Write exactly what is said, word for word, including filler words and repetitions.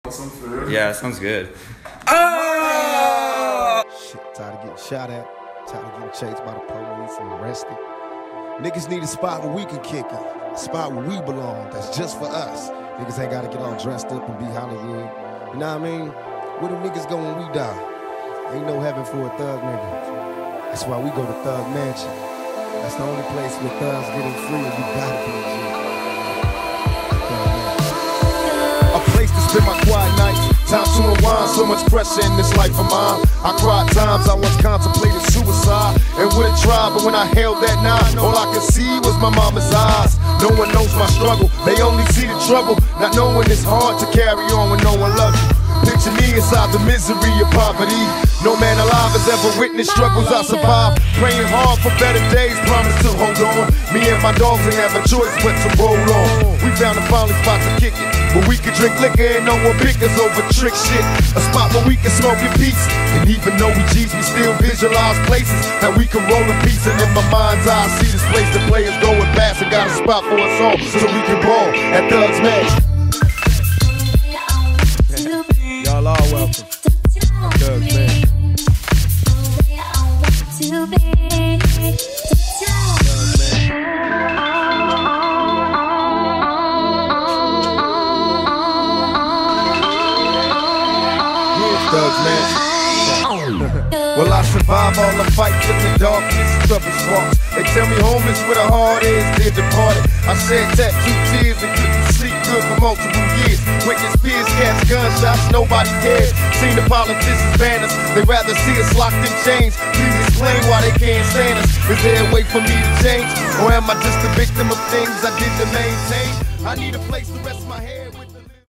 Some food. Yeah, sounds good. Oh! Shit, tired of getting shot at, tired of getting chased by the police and arrested. Niggas need a spot where we can kick it, a spot where we belong, that's just for us. Niggas ain't gotta get all dressed up and be Hollywood. You know what I mean? Where do niggas go when we die? Ain't no heaven for a thug nigga. That's why we go to Thug Mansion. That's the only place where thugs getting free and we gotta be legit. A place to spend my quiet nights, time to unwind, so much pressure in this life of mine. I cried times I once contemplated suicide and would have tried, but when I held that nine, all I could see was my mama's eyes. No one knows my struggle, they only see the trouble, not knowing it's hard to carry on when no one loves you. Picture me inside the misery of poverty. No man alive has ever witnessed struggles I survived. Praying hard for better days, promise to hold on. Me and my dogs ain't have a choice but to roll on. We found a finally spot to kick it, where we could drink liquor and no one bickers over trick shit. A spot where we can smoke in peace, and even though we G's, we still visualize places that we can roll in peace. And in my mind's eye, I see this place the players going past and got a spot for us all, so we can ball at Thug's Mansion. Y'all are welcome. Thug's Mansion. Thug's Mansion. Well, I survive all the fights in the darkness, trouble sparks. They tell me home is where the heart is, they're departed. I shed tattooed tears and couldn't sleep good for multiple years. Witness peers cast gunshots, nobody cares. Seen the politicians ban us, they rather see us locked in chains. Please explain why they can't stand us. Is there a way for me to change? Or am I just a victim of things I did to maintain? I need a place to rest my head.